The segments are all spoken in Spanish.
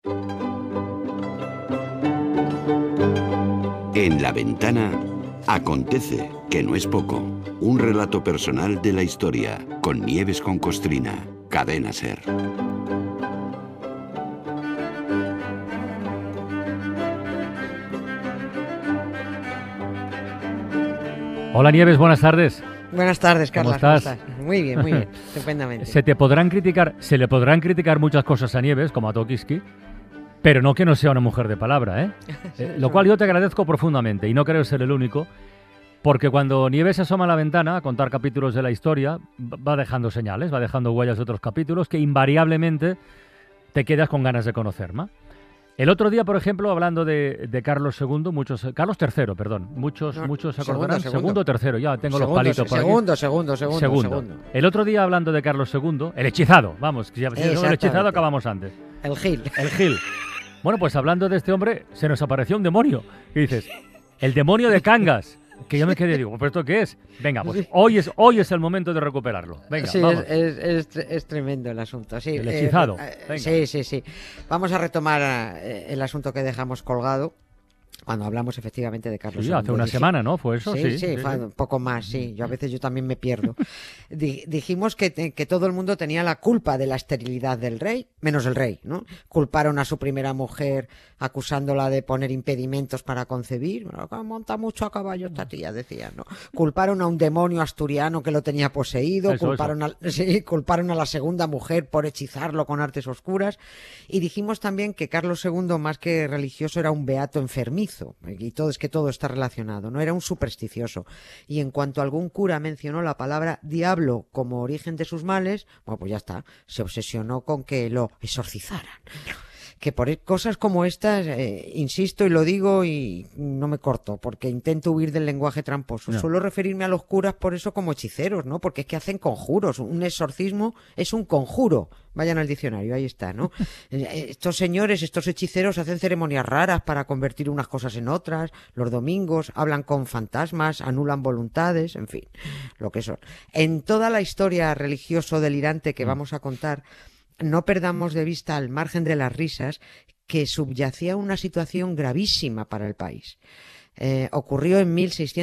En La Ventana acontece, que no es poco, un relato personal de la historia con Nieves con Costrina, Cadena SER. Hola Nieves, buenas tardes. Buenas tardes, Carla. ¿Cómo estás? Muy bien, estupendamente. Se le podrán criticar muchas cosas a Nieves, como a Tokiski, pero no que no sea una mujer de palabra, ¿eh? Lo cual yo te agradezco profundamente, y no creo ser el único, porque cuando Nieves se asoma a la ventana a contar capítulos de la historia, va dejando señales, va dejando huellas de otros capítulos que invariablemente te quedas con ganas de conocer, ¿no? El otro día, por ejemplo, hablando de Carlos II, Carlos III, perdón, muchos se acordarán. Segundo o tercero, ya tengo los palitos por aquí. Segundo. El otro día, hablando de Carlos II, el hechizado, vamos, si el hechizado acabamos antes. El Gil. Bueno, pues hablando de este hombre, se nos apareció un demonio. Y dices, el demonio de Cangas. Que yo me quedé y digo, ¿pero esto qué es? Venga, pues sí. hoy es el momento de recuperarlo. Venga, sí, vamos. Es tremendo el asunto. Sí, el hechizado. Sí. Vamos a retomar el asunto que dejamos colgado cuando hablamos efectivamente de Carlos II. Hace una semana, ¿no? ¿Fue eso? Sí, fue un poco más, sí. A veces yo también me pierdo. Dijimos que todo el mundo tenía la culpa de la esterilidad del rey, menos el rey, ¿no? Culparon a su primera mujer acusándola de poner impedimentos para concebir. Monta mucho a caballo esta tía, decían, ¿no? Culparon a un demonio asturiano que lo tenía poseído, culparon a la segunda mujer por hechizarlo con artes oscuras, y dijimos también que Carlos II, más que religioso, era un beato enfermizo. Y todo está relacionado, no era un supersticioso. Y en cuanto algún cura mencionó la palabra diablo como origen de sus males, bueno, pues ya está, se obsesionó con que lo exorcizaran. Que por cosas como estas, insisto y lo digo y no me corto, porque intento huir del lenguaje tramposo. No. Suelo referirme a los curas por eso como hechiceros, ¿no? Porque es que hacen conjuros. Un exorcismo es un conjuro. Vayan al diccionario, ahí está, ¿no? Estos señores, estos hechiceros hacen ceremonias raras para convertir unas cosas en otras. Los domingos hablan con fantasmas, anulan voluntades, en fin, lo que son. En toda la historia religioso delirante que vamos a contar, no perdamos de vista, al margen de las risas, que subyacía una situación gravísima para el país. Ocurrió en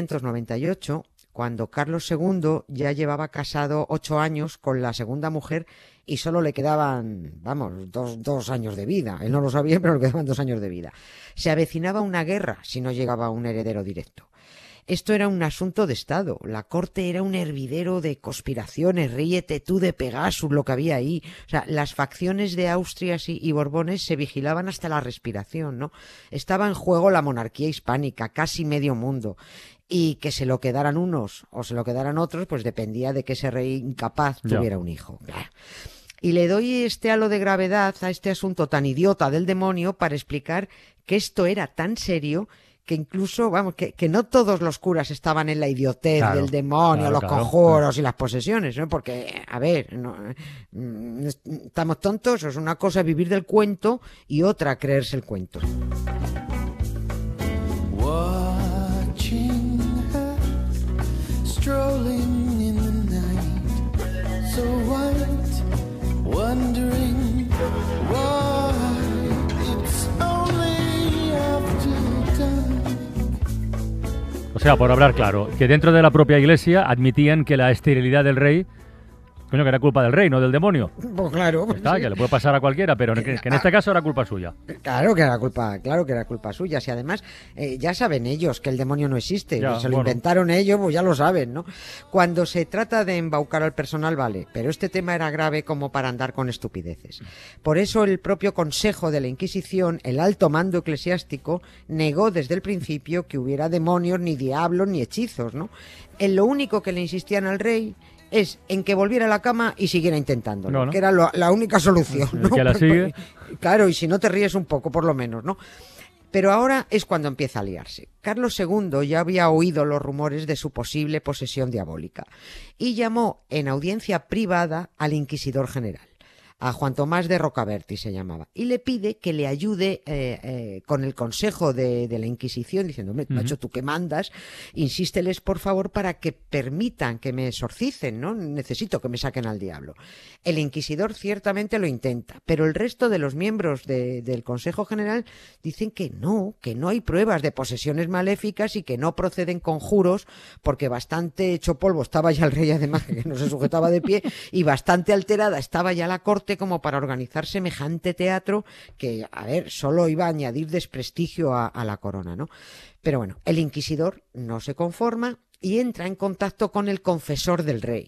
1698, cuando Carlos II ya llevaba casado 8 años con la segunda mujer y solo le quedaban, dos años de vida. Él no lo sabía, pero le quedaban 2 años de vida. Se avecinaba una guerra si no llegaba un heredero directo. Esto era un asunto de Estado. La corte era un hervidero de conspiraciones. Ríete tú de Pegasus, lo que había ahí. O sea, las facciones de Austria y Borbones se vigilaban hasta la respiración, ¿no? Estaba en juego la monarquía hispánica, casi medio mundo. Y que se lo quedaran unos o se lo quedaran otros, pues dependía de que ese rey incapaz tuviera un hijo. Y le doy este halo de gravedad a este asunto tan idiota del demonio para explicar que esto era tan serio que incluso, que no todos los curas estaban en la idiotez del demonio, los conjuros y las posesiones, ¿no? Porque, a ver, estamos tontos, es una cosa vivir del cuento y otra creerse el cuento. Watching her, strolling in the night, so white, wondering why it's only after. O sea, por hablar claro, que dentro de la propia iglesia admitían que la esterilidad del rey, que era culpa del rey, no del demonio. Pues claro. Está, sí. Que le puede pasar a cualquiera, pero que en este caso era culpa suya. Claro que era culpa suya. Si además, ya saben ellos que el demonio no existe, se lo inventaron ellos, pues ya lo saben, ¿no? Cuando se trata de embaucar al personal, vale, pero este tema era grave como para andar con estupideces. Por eso el propio Consejo de la Inquisición, el alto mando eclesiástico, negó desde el principio que hubiera demonios, ni diablos, ni hechizos, ¿no? En lo único que le insistían al rey es en que volviera a la cama y siguiera intentándolo, que era la única solución, ¿no? Que la sigue. Claro, y si no te ríes un poco, por lo menos, ¿no? Pero ahora es cuando empieza a liarse. Carlos II ya había oído los rumores de su posible posesión diabólica y llamó en audiencia privada al inquisidor general. a Juan Tomás de Rocabertí se llamaba, y le pide que le ayude con el consejo de la Inquisición, diciendo, hombre, macho, tú que mandas, insísteles por favor para que permitan que me exorcicen, ¿no? Necesito que me saquen al diablo. El inquisidor ciertamente lo intenta, pero el resto de los miembros del Consejo General dicen que no hay pruebas de posesiones maléficas y que no proceden conjuros, porque bastante hecho polvo estaba ya el rey, además, que no se sujetaba de pie, y bastante alterada estaba ya la corte como para organizar semejante teatro que, a ver, solo iba a añadir desprestigio a la corona, ¿no? Pero bueno, el inquisidor no se conforma y entra en contacto con el confesor del rey.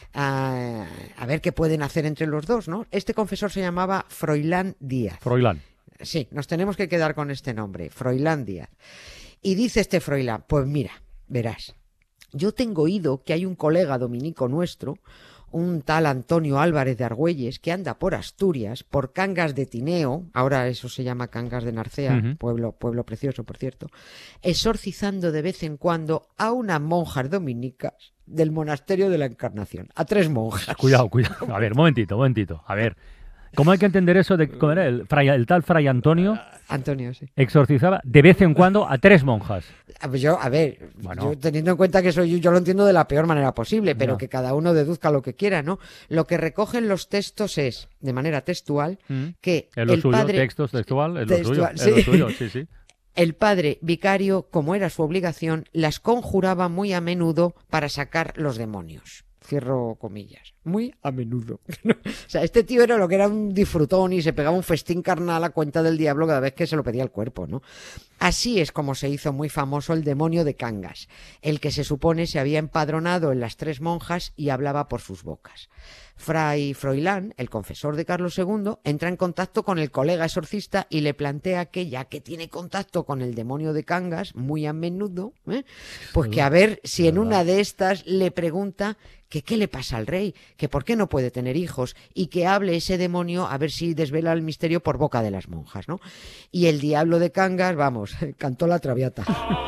A ver qué pueden hacer entre los dos, ¿no? Este confesor se llamaba Froilán Díaz. Froilán. Sí, nos tenemos que quedar con este nombre, Froilán Díaz. Y dice este Froilán, pues mira, verás, yo tengo oído que hay un colega dominico nuestro, un tal Antonio Álvarez de Argüelles, que anda por Asturias, por Cangas de Tineo, ahora eso se llama Cangas de Narcea, pueblo precioso, por cierto, exorcizando de vez en cuando a unas monjas dominicas del monasterio de la Encarnación, a 3 monjas. Cuidado. A ver, momentito. A ver, ¿cómo hay que entender eso de cómo era el tal Fray Antonio? Antonio, sí. Exorcizaba de vez en cuando a 3 monjas. Yo teniendo en cuenta que yo lo entiendo de la peor manera posible, pero No. que cada uno deduzca lo que quiera, ¿no? Lo que recogen los textos es, de manera textual, que Es lo el suyo, padre... textual, es Textual, lo suyo, sí. El padre vicario, como era su obligación, las conjuraba muy a menudo para sacar los demonios. Cierro comillas. Muy a menudo. O sea, este tío era lo que era un disfrutón y se pegaba un festín carnal a cuenta del diablo cada vez que se lo pedía el cuerpo, ¿no? Así es como se hizo muy famoso el demonio de Cangas, el que se supone se había empadronado en las 3 monjas y hablaba por sus bocas. Fray Froilán, el confesor de Carlos II, entra en contacto con el colega exorcista y le plantea que, ya que tiene contacto con el demonio de Cangas muy a menudo, pues que a ver si en una de estas le pregunta que qué le pasa al rey, que por qué no puede tener hijos, y que hable ese demonio a ver si desvela el misterio por boca de las monjas, ¿no? Y el diablo de Cangas, vamos, cantó la traviata.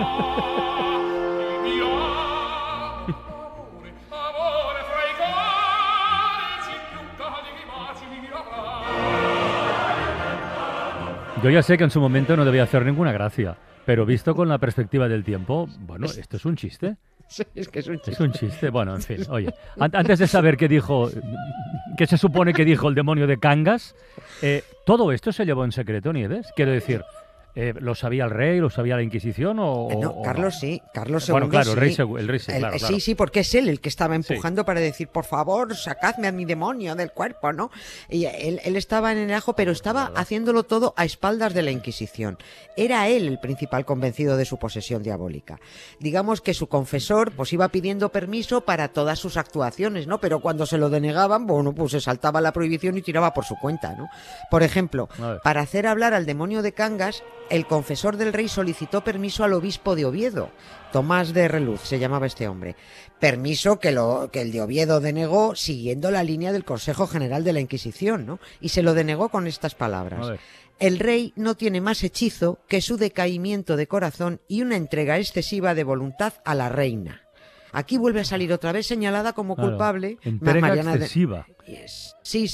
Yo ya sé que en su momento no debía hacer ninguna gracia, pero visto con la perspectiva del tiempo, bueno, esto es un chiste. Sí, es que es un chiste. Es un chiste. Bueno, en fin, oye, antes de saber qué dijo, qué se supone que dijo el demonio de Cangas, ¿todo esto se llevó en secreto, Nieves? Quiero decir, ¿lo sabía el rey, lo sabía la Inquisición o No, Carlos no? sí, Carlos II Bueno, claro, sí. el rey sí, claro. Sí, porque es él el que estaba empujando para decir, por favor, sacadme a mi demonio del cuerpo, ¿no? Y él estaba en el ajo, pero estaba haciéndolo todo a espaldas de la Inquisición. Era él el principal convencido de su posesión diabólica. Digamos que su confesor pues iba pidiendo permiso para todas sus actuaciones, ¿no? Pero cuando se lo denegaban, bueno, pues se saltaba la prohibición y tiraba por su cuenta, ¿no? Por ejemplo, para hacer hablar al demonio de Cangas, el confesor del rey solicitó permiso al obispo de Oviedo, Tomás de Reluz se llamaba este hombre. Permiso que el de Oviedo denegó siguiendo la línea del Consejo General de la Inquisición, ¿no? Y se lo denegó con estas palabras. El rey no tiene más hechizo que su decaimiento de corazón y una entrega excesiva de voluntad a la reina. Aquí vuelve a salir otra vez señalada como culpable. Entrega Mariana excesiva. Sí.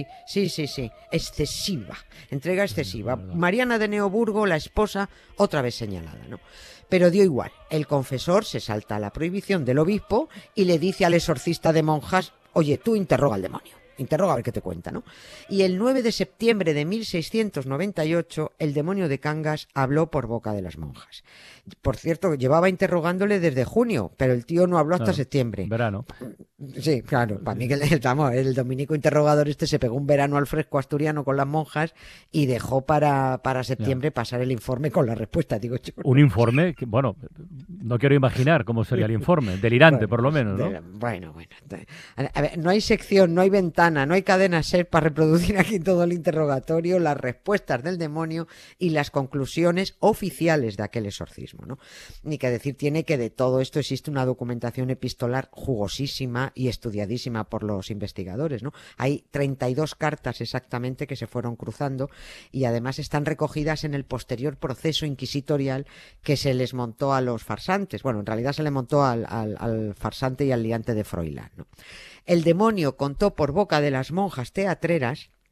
Excesiva. Entrega excesiva. Mariana de Neoburgo, la esposa, otra vez señalada, ¿no? Pero dio igual. El confesor se salta a la prohibición del obispo y le dice al exorcista de monjas, oye, tú interroga al demonio. Interroga a ver qué te cuenta, ¿no? Y el 9 de septiembre de 1698, el demonio de Cangas habló por boca de las monjas. Por cierto, llevaba interrogándole desde junio, pero el tío no habló hasta septiembre. Verano. Sí, claro. Para mí que el dominico interrogador este se pegó un verano al fresco asturiano con las monjas y dejó para septiembre pasar el informe con la respuesta, digo yo. Un informe, que, bueno, no quiero imaginar cómo sería el informe. Delirante, bueno, por lo menos, ¿no? Bueno. A ver, no hay sección, no hay ventana, no hay cadena SER para reproducir aquí todo el interrogatorio, las respuestas del demonio y las conclusiones oficiales de aquel exorcismo, ¿no? Ni que decir tiene que de todo esto existe una documentación epistolar jugosísima y estudiadísima por los investigadores, ¿no? Hay 32 cartas exactamente que se fueron cruzando y además están recogidas en el posterior proceso inquisitorial que se les montó a los farsantes. Bueno, en realidad se le montó al farsante y al liante de Froilán, ¿no? El demonio contó por boca de las monjas teatreras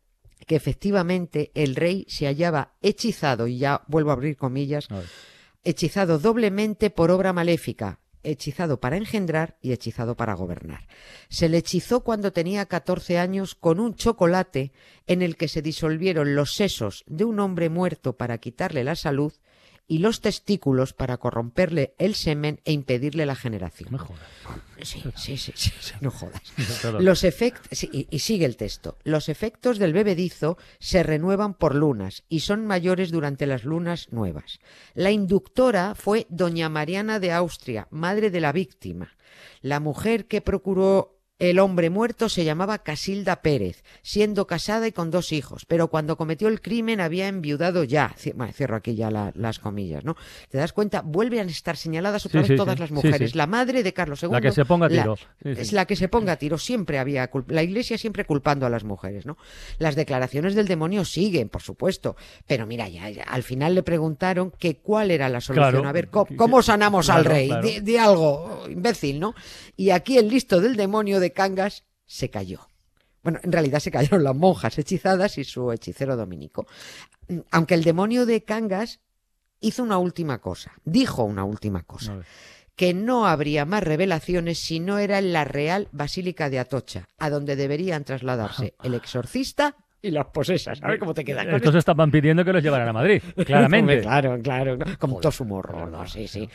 que efectivamente el rey se hallaba hechizado, y ya vuelvo a abrir comillas, hechizado doblemente por obra maléfica, hechizado para engendrar y hechizado para gobernar. Se le hechizó cuando tenía 14 años con un chocolate en el que se disolvieron los sesos de un hombre muerto para quitarle la salud y los testículos para corromperle el semen e impedirle la generación. No jodas. Sí, no jodas. Los efectos, y sigue el texto. Los efectos del bebedizo se renuevan por lunas y son mayores durante las lunas nuevas. La inductora fue doña Mariana de Austria, madre de la víctima. La mujer que procuró el hombre muerto se llamaba Casilda Pérez, siendo casada y con 2 hijos, pero cuando cometió el crimen había enviudado ya. Cierro aquí ya las comillas, ¿no? ¿Te das cuenta? Vuelven a estar señaladas otra vez todas las mujeres. Sí. La madre de Carlos II. La que se ponga a tiro. Es la que se ponga a tiro. Siempre había la Iglesia siempre culpando a las mujeres, ¿no? Las declaraciones del demonio siguen, por supuesto, pero mira, ya al final le preguntaron que cuál era la solución. Claro. A ver, ¿cómo sanamos al rey? Claro. Di algo, imbécil, ¿no? Y aquí el listo del demonio de Cangas se cayó. Bueno, en realidad se cayeron las monjas hechizadas y su hechicero dominico. Aunque el demonio de Cangas hizo una última cosa, dijo una última cosa, que no habría más revelaciones si no era en la Real Basílica de Atocha, a donde deberían trasladarse el exorcista y las posesas. A ver cómo te queda. Estos estaban pidiendo que los llevaran a Madrid, claramente. Claro, como todo su morro, ¿no?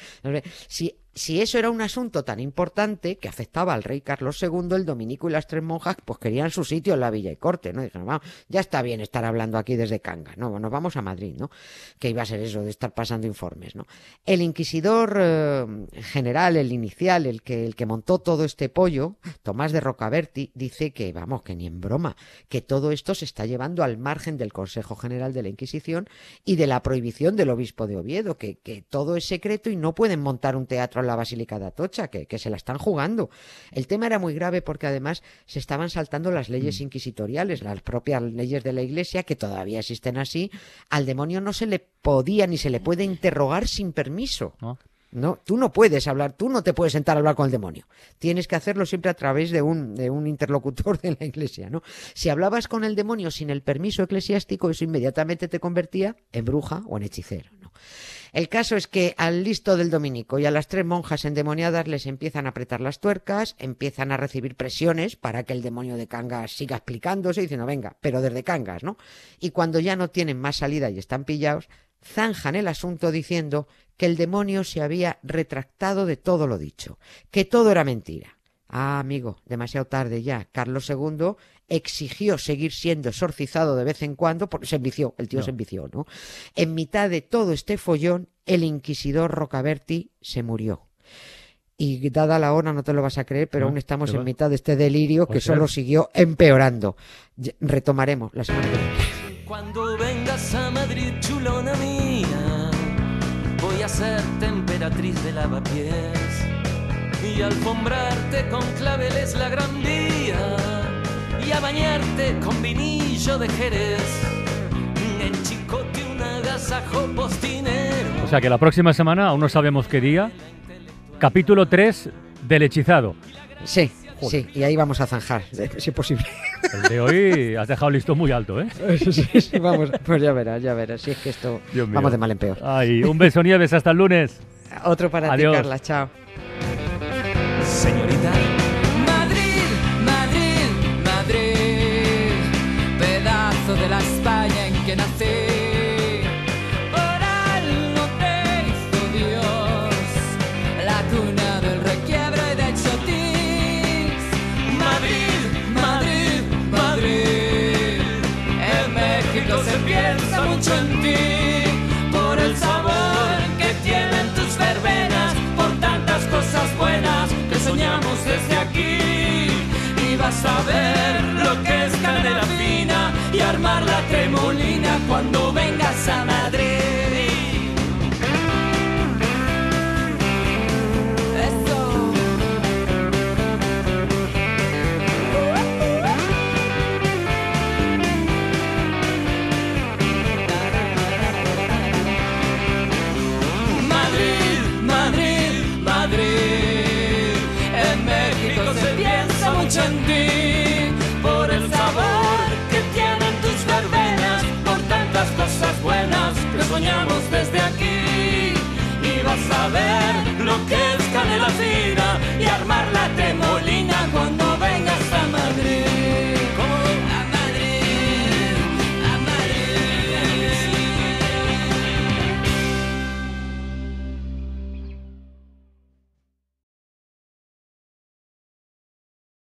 Sí. Si eso era un asunto tan importante que afectaba al rey Carlos II, el dominico y las 3 monjas pues querían su sitio en la villa y corte, ¿no? Dijeron, vamos, ya está bien estar hablando aquí desde Cangas, ¿no? Nos vamos a Madrid, ¿no? Que iba a ser eso de estar pasando informes, ¿no? El inquisidor general, el inicial, el que montó todo este pollo, Tomás de Rocaberti, dice que, vamos, que ni en broma, que todo esto se está llevando al margen del Consejo General de la Inquisición y de la prohibición del obispo de Oviedo, que todo es secreto y no pueden montar un teatro en la Basílica de Atocha, que se la están jugando. El tema era muy grave porque además se estaban saltando las leyes inquisitoriales, las propias leyes de la Iglesia, que todavía existen así. Al demonio no se le podía ni se le puede interrogar sin permiso. No, tú no puedes hablar, tú no te puedes sentar a hablar con el demonio. Tienes que hacerlo siempre a través de un interlocutor de la Iglesia, ¿no? Si hablabas con el demonio sin el permiso eclesiástico, eso inmediatamente te convertía en bruja o en hechicero, ¿no? El caso es que al listo del dominico y a las 3 monjas endemoniadas les empiezan a apretar las tuercas, empiezan a recibir presiones para que el demonio de Cangas siga explicándose, diciendo, venga, pero desde Cangas, ¿no? Y cuando ya no tienen más salida y están pillados, zanjan el asunto diciendo que el demonio se había retractado de todo lo dicho, que todo era mentira. Ah, amigo, demasiado tarde ya. Carlos II exigió seguir siendo exorcizado de vez en cuando porque se envició, el tío se envició, ¿no? En mitad de todo este follón, el inquisidor Rocaberti se murió. Y dada la hora, no te lo vas a creer, pero aún estamos en mitad de este delirio que solo siguió empeorando. Retomaremos la semana que viene. Cuando vengas a Madrid, chulona mía, voy a ser temperatriz de lavapiés y alfombrarte con claveles la Gran Vía y a bañarte con vinillo de Jerez, en Chicote un agasajo postinero. O sea que la próxima semana, aún no sabemos qué día, capítulo 3 del hechizado. Sí. Joder. Sí, y ahí vamos a zanjar, si es posible. El de hoy has dejado el listón muy alto, ¿eh? Sí, vamos, pues ya verás, si es que esto vamos de mal en peor. Ay, un beso, Nieves, hasta el lunes. Otro para Adiós. ti, Carla, chao. Señorita.